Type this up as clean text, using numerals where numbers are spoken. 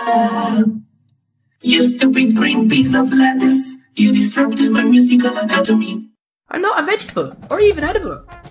You stupid green piece of lettuce. You disrupted my musical anatomy. I'm not a vegetable, or even edible.